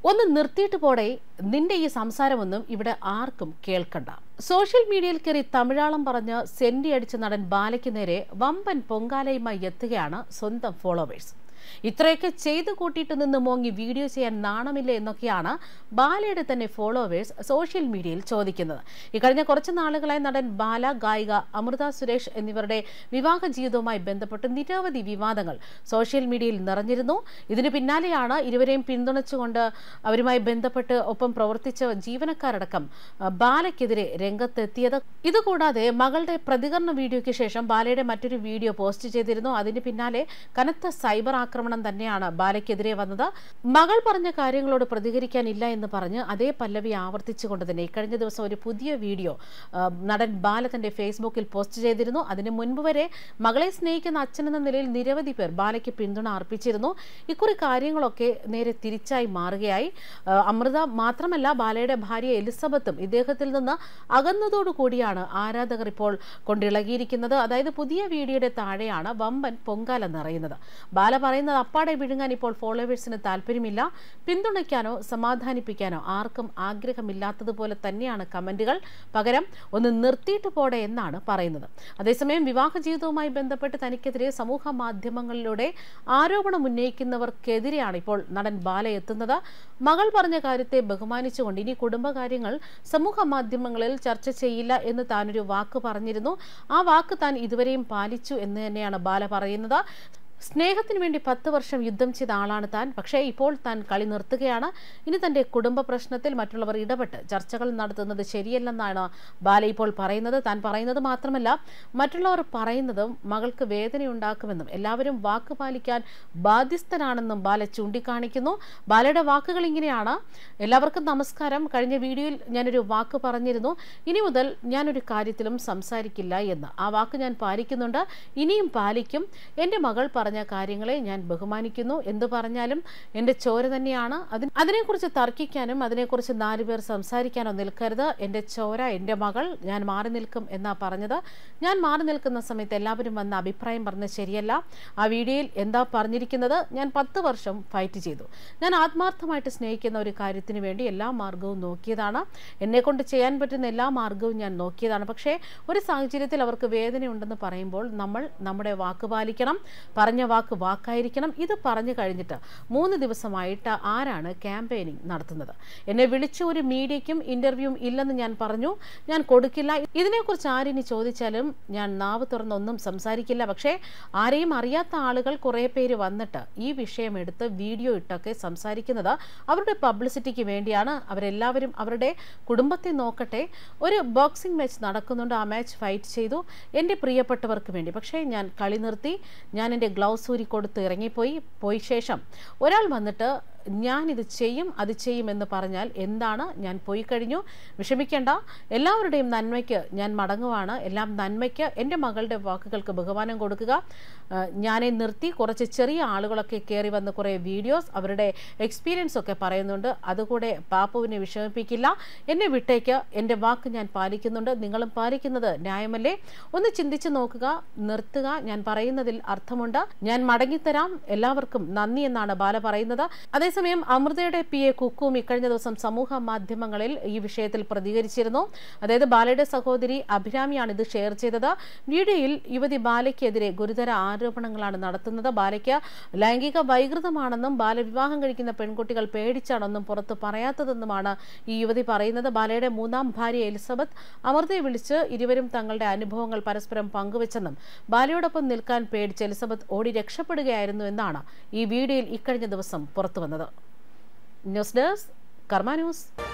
ഒന്ന് നിർത്തിയിട്ട് പോടെ, നിന്റെ ഈ സംസാരമൊന്നും ഇവിടെ ആർക്കും കേൾക്കണ്ട. സോഷ്യൽ മീഡിയയിൽ കയറി തമിഴാളം പറഞ്ഞ് സെന്റി അടിച്ച നടൻ ബാലയ്ക്ക് നേരെ വമ്പൻ പൊങ്കാലയുമായി എത്തുകയാണ് സ്വന്തം ഫോളോവേഴ്സ്. ഇത്രയൊക്കെ ചെയ്തു കൂട്ടിയിട്ട് നിന്ന് മോങ്ങി വീഡിയോ ചെയ്യാൻ നാണമില്ല എന്നൊക്കെയാണ് ബാലയുടെ തന്നെ ഫോളോവേഴ്സ് സോഷ്യൽ മീഡിയയിൽ ചോദിക്കുന്നത്. ഇക്കഴിഞ്ഞ കുറച്ച് നാളുകളായി നടൻ ബാല, ഗായിക അമൃത സുരേഷ് എന്നിവരുടെ വിവാഹ ജീവിതവുമായി ബന്ധപ്പെട്ട് നിരവധി വിവാദങ്ങൾ സോഷ്യൽ മീഡിയയിൽ നിറഞ്ഞിരുന്നു. ഇതിനു പിന്നാലെയാണ് ഇരുവരെയും പിന്തുണച്ചുകൊണ്ട് അവരുമായി ബന്ധപ്പെട്ട് ഒപ്പം പ്രവർത്തിച്ച ജീവനക്കാരടക്കം ബാലയ്ക്കെതിരെ രംഗത്തെത്തിയത്. ഇതുകൂടാതെ മകളുടെ പ്രതികരണ വീഡിയോയ്ക്ക് ശേഷം ബാലയുടെ മറ്റൊരു വീഡിയോ പോസ്റ്റ് ചെയ്തിരുന്നു. അതിന് പിന്നാലെ കനത്ത സൈബർ ആക്രമണം തന്നെയാണ് ബാലയ്ക്കെതിരെ വന്നത്. മകൾ പറഞ്ഞ കാര്യങ്ങളോട് പ്രതികരിക്കാനില്ല എന്ന് പറഞ്ഞ് അതേ പല്ലവി ആവർത്തിച്ചുകൊണ്ട് തന്നെ കഴിഞ്ഞ ദിവസം ഒരു പുതിയ വീഡിയോ നടൻ ബാല തന്റെ ഫേസ്ബുക്കിൽ പോസ്റ്റ് ചെയ്തിരുന്നു. അതിന് മുൻപ് വരെ മകളെ സ്നേഹിക്കുന്ന അച്ഛനെന്ന നിലയിൽ നിരവധി പേർ ബാലയ്ക്ക് പിന്തുണ അർപ്പിച്ചിരുന്നു. ഇക്കുറി കാര്യങ്ങളൊക്കെ നേരെ തിരിച്ചായി മാറുകയായി. അമൃത മാത്രമല്ല, ബാലയുടെ ഭാര്യ എലിസബത്തും ഇദ്ദേഹത്തിൽ നിന്ന് അകന്നതോടുകൂടിയാണ് ആരാധകർ ഇപ്പോൾ കൊണ്ടിളകിയിരിക്കുന്നത്. അതായത് പുതിയ വീഡിയോയുടെ താഴെയാണ് വമ്പൻ പൊങ്കാല നിറയുന്നത്. ബാല പറയുന്നത് അപ്പാടെ വിഴുങ്ങാൻ ഇപ്പോൾ ഫോളോവേഴ്സിന് താല്പര്യമില്ല. പിന്തുണയ്ക്കാനോ സമാധാനിപ്പിക്കാനോ ആർക്കും ആഗ്രഹമില്ലാത്തതുപോലെ തന്നെയാണ് കമന്റുകൾ. പകരം ഒന്ന് നിർത്തിയിട്ട് പോടെ എന്നാണ് പറയുന്നത്. അതേസമയം വിവാഹ ജീവിതവുമായി ബന്ധപ്പെട്ട് തനിക്കെതിരെ സമൂഹ മാധ്യമങ്ങളിലൂടെ ആരോപണം ഉന്നയിക്കുന്നവർക്കെതിരെയാണ് ഇപ്പോൾ നടൻ ബാല എത്തുന്നത്. മകൾ പറഞ്ഞ കാര്യത്തെ ബഹുമാനിച്ചുകൊണ്ട് ഇനി കുടുംബകാര്യങ്ങൾ സമൂഹ മാധ്യമങ്ങളിൽ ചർച്ച ചെയ്യില്ല എന്ന് താനൊരു വാക്ക് പറഞ്ഞിരുന്നു. ആ വാക്ക് താൻ ഇതുവരെയും പാലിച്ചു എന്ന് തന്നെയാണ് ബാല പറയുന്നത്. സ്നേഹത്തിന് വേണ്ടി 10 വർഷം യുദ്ധം ചെയ്ത ആളാണ് താൻ. പക്ഷേ ഇപ്പോൾ താൻ കളി നിർത്തുകയാണ്. ഇനി തന്റെ കുടുംബ പ്രശ്നത്തിൽ മറ്റുള്ളവർ ഇടപെട്ട് ചർച്ചകൾ നടത്തുന്നത് ശരിയല്ലെന്നാണ് ബാല ഇപ്പോൾ പറയുന്നത്. താൻ പറയുന്നത് മാത്രമല്ല, മറ്റുള്ളവർ പറയുന്നതും മകൾക്ക് വേദനയുണ്ടാക്കുമെന്നും എല്ലാവരും വാക്ക് പാലിക്കാൻ ബാധ്യസ്ഥനാണെന്നും ബാല ചൂണ്ടിക്കാണിക്കുന്നു. ബാലയുടെ വാക്കുകൾ ഇങ്ങനെയാണ്: എല്ലാവർക്കും നമസ്കാരം. കഴിഞ്ഞ വീഡിയോയിൽ ഞാനൊരു വാക്ക് പറഞ്ഞിരുന്നു, ഇനി മുതൽ ഞാനൊരു കാര്യത്തിലും സംസാരിക്കില്ല എന്ന്. ആ വാക്ക് ഞാൻ പാലിക്കുന്നുണ്ട്, ഇനിയും പാലിക്കും. എൻ്റെ മകൾ പറഞ്ഞ കാര്യങ്ങളെ ഞാൻ ബഹുമാനിക്കുന്നു. എന്തു പറഞ്ഞാലും എൻ്റെ ചോര തന്നെയാണ്. അതിനെക്കുറിച്ച് തർക്കിക്കാനും അതിനെക്കുറിച്ച് 4 പേർ സംസാരിക്കാനോ നിൽക്കരുത്. എൻ്റെ ചോര, എൻ്റെ മകൾ, ഞാൻ മാറി നിൽക്കും എന്നാ പറഞ്ഞത്. ഞാൻ മാറി നിൽക്കുന്ന സമയത്ത് എല്ലാവരും വന്ന അഭിപ്രായം പറഞ്ഞത് ശരിയല്ല. ആ വീഡിയോയിൽ എന്താ പറഞ്ഞിരിക്കുന്നത്? ഞാൻ 10 വർഷം ഫൈറ്റ് ചെയ്തു. ഞാൻ ആത്മാർത്ഥമായിട്ട് സ്നേഹിക്കുന്ന ഒരു കാര്യത്തിന് വേണ്ടി എല്ലാ മാർഗവും നോക്കിയതാണ്. എന്നെക്കൊണ്ട് ചെയ്യാൻ പറ്റുന്ന എല്ലാ മാർഗവും ഞാൻ നോക്കിയതാണ്. പക്ഷേ ഒരു സാഹചര്യത്തിൽ അവർക്ക് വേദനയുണ്ടെന്ന് പറയുമ്പോൾ നമ്മൾ നമ്മുടെ വാക്ക് പാലിക്കണം. പറഞ്ഞ വാക്ക് വാക്കായിരിക്കണം. ഇത് പറഞ്ഞു കഴിഞ്ഞിട്ട് 3 ദിവസമായിട്ട് ആരാണ് ക്യാമ്പയിനിങ് നടത്തുന്നത്? എന്നെ വിളിച്ച ഒരു മീഡിയയ്ക്കും ഇന്റർവ്യൂവും ഇല്ലെന്ന് ഞാൻ പറഞ്ഞു. ഞാൻ കൊടുക്കില്ല. ഇതിനെക്കുറിച്ച് ആരിനി ചോദിച്ചാലും ഞാൻ നാവ് തുറന്നൊന്നും സംസാരിക്കില്ല. പക്ഷേ ആരെയും അറിയാത്ത ആളുകൾ കുറേ പേര് വന്നിട്ട് ഈ വിഷയം എടുത്ത് വീഡിയോ ഇട്ടൊക്കെ സംസാരിക്കുന്നത് അവരുടെ പബ്ലിസിറ്റിക്ക് വേണ്ടിയാണ്. അവരെല്ലാവരും അവരുടെ കുടുംബത്തെ നോക്കട്ടെ. ഒരു ബോക്സിംഗ് മാച്ച് നടക്കുന്നുണ്ട്. ആ മാച്ച് ഫൈറ്റ് ചെയ്തു എൻ്റെ പ്രിയപ്പെട്ടവർക്ക് വേണ്ടി. പക്ഷേ ഞാൻ കളി നിർത്തി. ഞാൻ എൻ്റെ ഗ്ലൗസ് ഊരി കൊടുത്ത് പോയി ശേഷം ഒരാൾ വന്നിട്ട് ഞാനിത് ചെയ്യും അത് ചെയ്യുമെന്ന് പറഞ്ഞാൽ എന്താണ്? ഞാൻ പോയി കഴിഞ്ഞു, വിഷമിക്കേണ്ട. എല്ലാവരുടെയും നന്മയ്ക്ക് ഞാൻ മടങ്ങുവാണ്. എല്ലാം നന്മയ്ക്ക്. എൻ്റെ മകളുടെ വാക്കുകൾക്ക് ബഹുമാനം കൊടുക്കുക. ഞാനെ നിർത്തി. കുറച്ച് ചെറിയ ആളുകളൊക്കെ കയറി വന്ന് കുറേ വീഡിയോസ് അവരുടെ എക്സ്പീരിയൻസ് ഒക്കെ പറയുന്നുണ്ട്. അതുകൂടെ പാപ്പുവിനെ വിഷമിപ്പിക്കില്ല. എന്നെ വിട്ടേക്ക്. എൻ്റെ വാക്ക് ഞാൻ പാലിക്കുന്നുണ്ട്. നിങ്ങളും പാലിക്കുന്നത് ന്യായമല്ലേ? ഒന്ന് ചിന്തിച്ചു നോക്കുക. നിർത്തുക. ഞാൻ പറയുന്നതിൽ അർത്ഥമുണ്ട്. ഞാൻ മടങ്ങിത്തരാം. എല്ലാവർക്കും നന്ദി എന്നാണ് ബാല പറയുന്നത്. അതേസമയം അമൃതയുടെ PA കുക്കും ഇക്കഴിഞ്ഞ ദിവസം സമൂഹ മാധ്യമങ്ങളിൽ ഈ വിഷയത്തിൽ പ്രതികരിച്ചിരുന്നു. അതായത് ബാലയുടെ സഹോദരി അഭിരാമിയാണ് ഇത് ഷെയർ ചെയ്തത്. വീഡിയോയിൽ യുവതി ബാലയ്ക്കെതിരെ ഗുരുതര ആരോപണങ്ങളാണ് നടത്തുന്നത്. ബാലയ്ക്ക് ലൈംഗിക വൈകൃതമാണെന്നും ബാലവിവാഹം കഴിക്കുന്ന പെൺകുട്ടികൾ പേടിച്ചാണെന്നും പുറത്ത് പറയാത്തതെന്നുമാണ് ഈ യുവതി പറയുന്നത്. ബാലയുടെ 3ാം ഭാര്യ എലിസബത്ത് അമൃതയെ വിളിച്ച് ഇരുവരും തങ്ങളുടെ അനുഭവങ്ങൾ പരസ്പരം പങ്കുവെച്ചെന്നും ബാലയോടൊപ്പം നിൽക്കാൻ പേടിച്ച് എലിസബത്ത് ഓടി രക്ഷപ്പെടുകയായിരുന്നു എന്നാണ് ഈ വീഡിയോയിൽ ഇക്കഴിഞ്ഞ ദിവസം പുറത്തുവന്നത്. News desk Karma news.